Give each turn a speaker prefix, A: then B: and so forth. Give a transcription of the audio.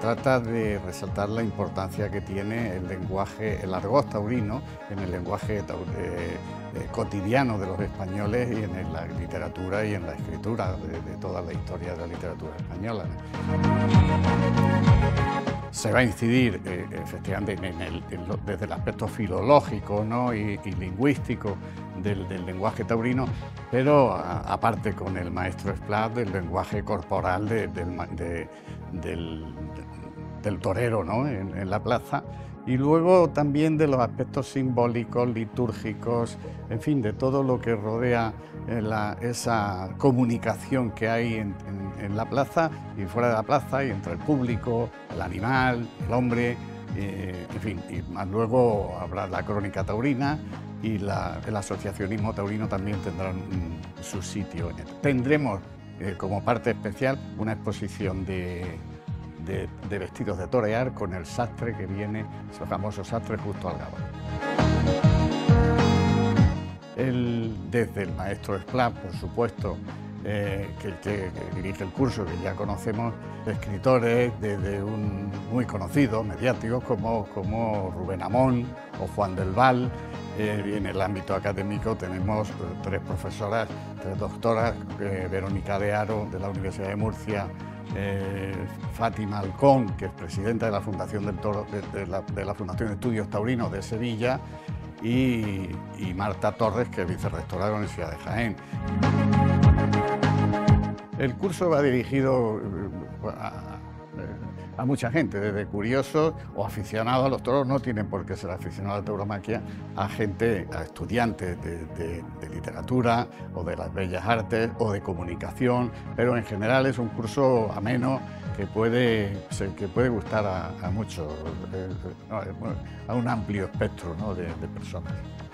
A: trata de resaltar la importancia que tiene el lenguaje, el argot taurino, en el lenguaje cotidiano de los españoles y en la literatura y en la escritura de toda la historia de la literatura española, ¿no? Se va a incidir efectivamente desde el aspecto filológico, ¿no? y lingüístico del lenguaje taurino, pero aparte con el maestro Esplá del lenguaje corporal del torero, ¿no? en la plaza, y luego también de los aspectos simbólicos, litúrgicos, en fin, de todo lo que rodea esa comunicación que hay en la plaza y fuera de la plaza, y entre el público, el animal, el hombre, en fin, y más luego habrá la crónica taurina y el asociacionismo taurino también tendrán su sitio en él. Tendremos como parte especial una exposición de vestidos de torear con el sastre que viene, el famoso sastre Justo Algaba. Desde el maestro Esplá, por supuesto, que dirige el curso, que ya conocemos, escritores desde muy conocidos, mediáticos, como Rubén Amón o Juan del Val. En el ámbito académico tenemos tres profesoras, tres doctoras, Verónica de Haro, de la Universidad de Murcia, Fátima Alcón, que es presidenta de la Fundación del Toro, de la Fundación de Estudios Taurinos de Sevilla, y Marta Torres, que es vicerrectora de la Universidad de Jaén. El curso va dirigido a mucha gente, desde curiosos o aficionados a los toros. No tienen por qué ser aficionados a la tauromaquia, a estudiantes de literatura o de las bellas artes o de comunicación, pero en general es un curso ameno que puede gustar a muchos, a un amplio espectro, ¿no? de personas.